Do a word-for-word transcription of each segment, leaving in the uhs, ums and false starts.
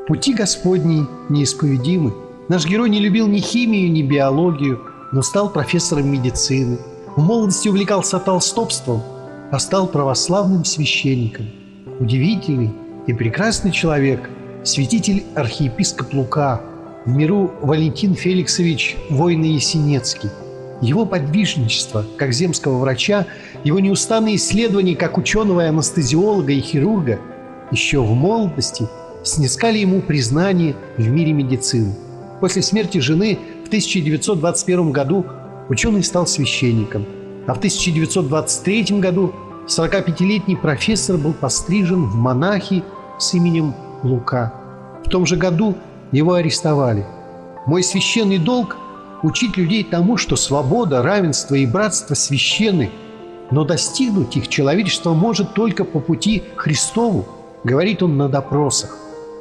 Пути Господни неисповедимы. Наш герой не любил ни химию, ни биологию, но стал профессором медицины. В молодости увлекался толстовством, а стал православным священником. Удивительный и прекрасный человек, святитель архиепископ Лука, в миру Валентин Феликсович Войно-Ясенецкий. Его подвижничество как земского врача, его неустанные исследования как ученого-анестезиолога и хирурга еще в молодости снискали ему признание в мире медицины. После смерти жены в тысяча девятьсот двадцать первом году ученый стал священником, а в тысяча девятьсот двадцать третьем году сорокапятилетний профессор был пострижен в монахи с именем Лука. В том же году его арестовали. Мой священный долг – учить людей тому, что свобода, равенство и братство священны, но достигнуть их человечество может только по пути Христову, говорит он на допросах.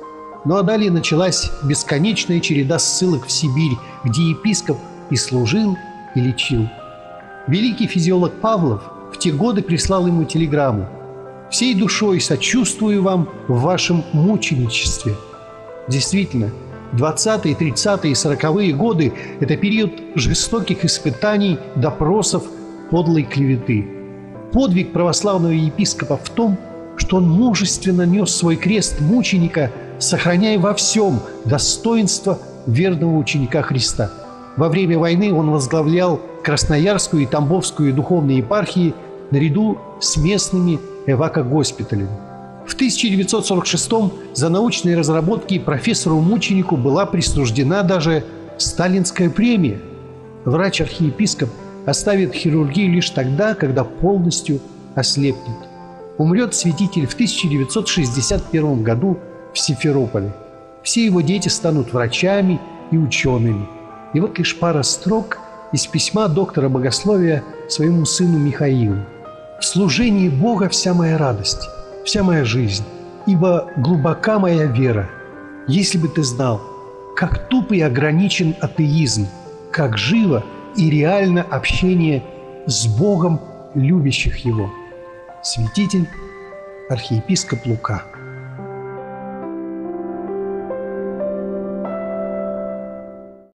Ну а далее началась бесконечная череда ссылок в Сибирь, где епископ и служил, и лечил. Великий физиолог Павлов в те годы прислал ему телеграмму: «Всей душой сочувствую вам в вашем мученичестве». Действительно, двадцатые, тридцатые и сороковые годы – это период жестоких испытаний, допросов, подлой клеветы. Подвиг православного епископа в том, что он мужественно нес свой крест мученика, сохраняя во всем достоинство верного ученика Христа. Во время войны он возглавлял Красноярскую и Тамбовскую духовные епархии наряду с местными эвако-госпиталями. В тысяча девятьсот сорок шестом за научные разработки профессору-мученику была присуждена даже сталинская премия. Врач-архиепископ оставит хирургию лишь тогда, когда полностью ослепнет. Умрет святитель в тысяча девятьсот шестьдесят первом году в Симферополе. Все его дети станут врачами и учеными. И вот лишь пара строк из письма доктора богословия своему сыну Михаилу. «В служении Бога вся моя радость, вся моя жизнь, ибо глубока моя вера. Если бы ты знал, как туп и ограничен атеизм, как живо и реально общение с Богом любящих Его». Святитель архиепископ Лука.